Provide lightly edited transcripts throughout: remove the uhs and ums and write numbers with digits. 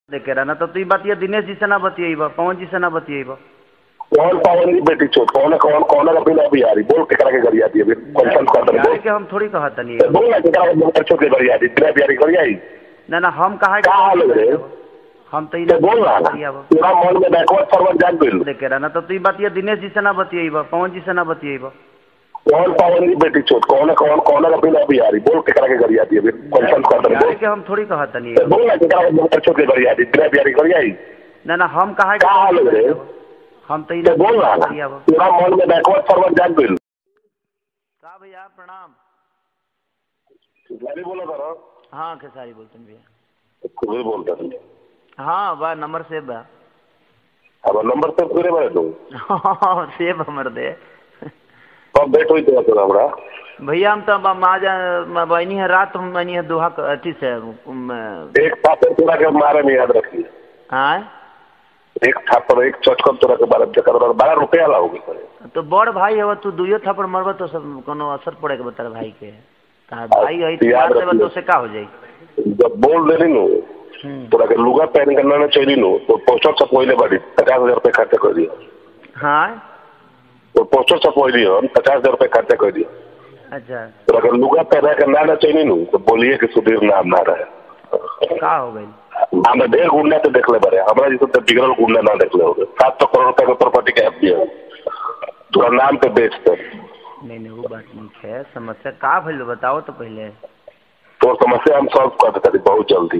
देखे रहा ना तो तू बात ये दिनेश जी से ना बतियेब, पवन जी से ना बतियेब। कौन पवन जी बेटी चोट कौन कौन कौन का बिना भी आ रही बोल के करा के गरिया दी अभी कंफर्म कर दे बोल के हम थोड़ी कहत नहीं बोल ना करा के बहुत छोटे गरिया दी बिना बिहारी गरिया ही ना हम कहा का हाल रे हम तो ये बोल रहा ना पूरा मन में बैकवर्ड फॉरवर्ड जान बिल देखे रहा ना तो तू बात ये दिनेश जी से ना बतियेब, पवन जी से ना बतियेब। कौन पवन जी बेटी चोट कौन कौन कौन का बिना भी आ रही बोल के करा के गरिया दी अभी कंफर्म कर दे बोल के हम थोड़ी कहत नहीं बोल ना करा के बहुत छोटे गरिया दी बिना बिहारी गरिया ही ना हम कहा का हाल रे हम तो बोल रहा ना पूरा मन में बैकवर्ड फॉरवर्ड जान बिल का भैया प्रणाम। खेसारी बोला करो। हाँ खेसारी बोलते हैं भैया। खुद बोलता हूँ। हाँ बा नंबर सेव बा। अब नंबर सेव करे बारे तुम। हाँ सेव हमर दे। कब भेंट हुई तो हमरा भैया हम तो बनी है रात हम बनी है दोहा अथी से एक थापर तोरा के मारे में याद रखिए। हाँ एक थापर एक चचकन तोरा के बारे में कर 12 रुपया लाओगे तो बड़ भाई है तू दुइयो थापर मरबा तो सब कोनो असर पड़े के बता भाई के भाई है तो से का हो जाई जब बोल दे नु तोरा के लुगा पहन के ना चाहिए नु तो पोस्टर छपवाइले बाड़ी 50,000 रुपए खर्च कर दियो। हाँ तो पोस्टर छपवाइली हम 50,000 रुपए खर्च कर दियो। अच्छा तोरा के लुगा पहन के ना चाहिए नु तो बोलिए कि सुधीर नाम ना रहे का हो गई हमें ढेर गुंडा तो देख ले बारे हमरा जैसे तो बिगड़ल गुंडा ना देख ले होगे 700 करोड़ रुपए के प्रॉपर्टी के एफ दिया तोरा नाम पे बेच दे। नहीं वो बात नहीं है समस्या का भइल बताओ तो पहले तो समस्या हम सॉल्व कर देते बहुत जल्दी।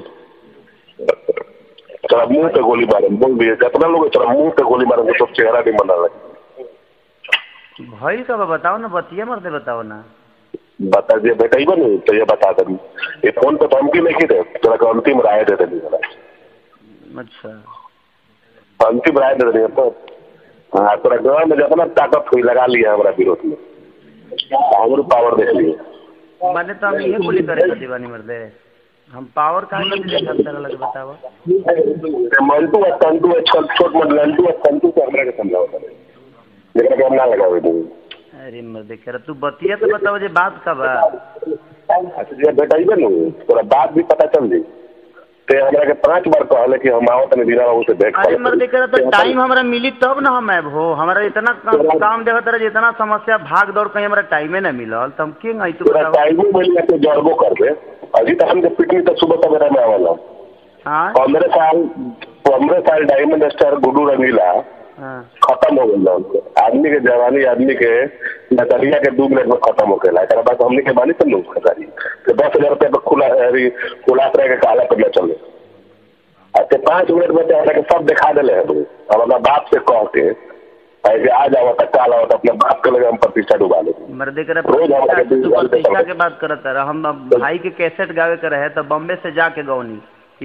तेरा मुंह पे गोली मारे बोल दिए जितना लोग तेरा मुंह पे गोली मारे तो चेहरा नहीं बना लगे भइल का बताओ ना बतिया मरते बताओ ना बता दिए बेटा ही बनी तो ये बता दें ये फोन पे धमकी नहीं दे तेरा का अंतिम राय दे देनी। अच्छा अंतिम राय दे देनी तो हाँ तेरा गाँव में जितना ताकत हुई लगा लिया हमारा विरोध में हमारे पावर देख लिए मैंने तो हम ये गोली करे दीवानी मर्दे हम पावर का लगे बताओ मंटू और संतू छोट मोट लंटू और संतू को हमरा के समझाओ लेकिन हम ना लगावे नहीं। अरे मर्दे कह तू बतिया तो बताओ जे बात का बा अच्छा जी बेटा ही बनू तोरा बात भी पता चल जी ते हमरा के 5 बार कहले कि हम आवत नहीं बिना उसे देख। अरे मर्दे कह तो टाइम हमरा मिली तब ना हम आब हो हमरा इतना काम देखत रहे जितना समस्या भाग दौड़ कहीं हमरा टाइमे ना मिलल त हम के आई तू बताओ टाइम मिल तो जरबो कर दे अभी तो हम के पिकनिक तो सुबह सवेरे में आवाला। हां 15 साल डायमंड स्टार गुडू रंगीला खत्म हो गया आदमी के जवानी आदमी के नजरिया के 2 मिनट में खत्म हो गया एक बात हमने के बानी तो लोग खजारी तो 10,000 रुपये पर खुला तरह के काला करना चले अच्छा 5 मिनट में तो सब दिखा दिले है अब अपना बाप से कह के ऐसे आ जाओ तक काल आओ अपने बाप के लगे हम प्रतिष्ठा डुबा ले मर्दे कर प्रतिष्ठा के बात करत रहा हम भाई के कैसेट गावे के रहे तो बॉम्बे से जाके गौनी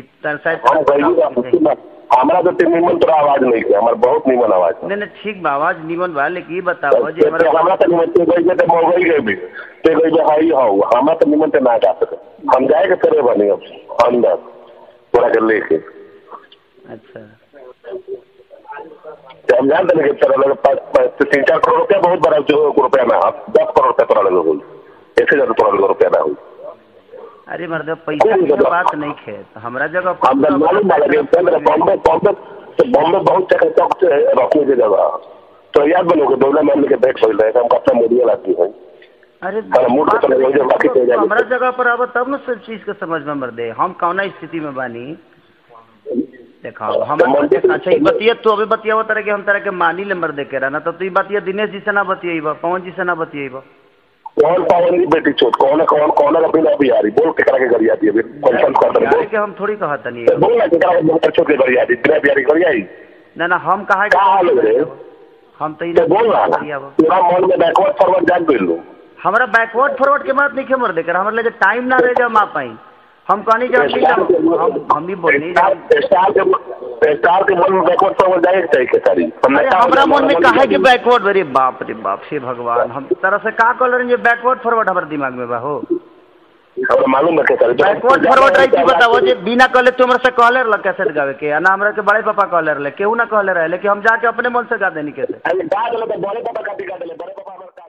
हमारा तो निमन तो आवाज नहीं है हमारा बहुत निमन आवाज नहीं ठीक बा आवाज निमन बा लेकिन ये बताओ जे हमरा तो निमन तो गई तो मोगई गई भी ते गई जो हाई हो हमरा तो निमन तो ना जा सके हम जाए के करे बनी अब अंदर पूरा कर लेके। अच्छा हम जानते नहीं कि तेरा लगे 3-4 करोड़ रुपया बहुत बड़ा जो रुपया ना 10 करोड़ रुपया तोरा लगे हुई ऐसे ज्यादा तोरा लगे रुपया ना हुई। अरे मर्द पैसा की बात नहीं है हमारा जगह बॉम्बे बहुत जगह रखने की जगह तो याद बनोगे दौला मान के बैठ पड़ रहे हम अपना मोदी लाती है। अरे हमारा जगह पर अब तब न सब चीज का समझ में मर्दे हम कौना स्थिति में बानी देखा हम अच्छा बतिया तो अभी बतिया तरह के हम तरह के मानी ले मर्दे के रहा ना तो तू बतिया दिनेश जी से ना बतियेब पवन जी से ना बतियेब। कौन पवन जी बेटी चोट कौन कौन कौन का बिना भी आ रही बोल के करा के गरिया दी अभी कंफर्म कर दे के हम थोड़ी कहत नहीं बोल ना करा के बहुत छोटे गरिया दी बिना बिहारी गरिया ही ना हम कहा का हाल रे हम तो बोल रहा पूरा मन में बैकवर्ड फॉरवर्ड जान बिल हमरा बैकवर्ड फॉरवर्ड के बात नहीं के मर देकर हमरा लगे टाइम ना रह जा मा पाई हम कहनी जब हम भी बोलनी स्टार के मन में बैकवर्ड फॉरवर्ड जाए चाहिए के सारी हमरा मन में कहा कि बैकवर्ड रे बाप हे भगवान हम तरह से का कह रहे बैकवर्ड फॉरवर्ड हमारे दिमाग में बा हो मालूम है बैकवर्ड फॉरवर्ड रही बताओ जे बिना कहले तू हमरा से कहले रह कैसेट गावे के ना हमरा के बड़े पापा कहले रहे केहू ना कहले रहे लेकिन हम जाके अपने मन से गा देनी कैसे अरे गा देले बड़े पापा काटी गा देले बड़े पापा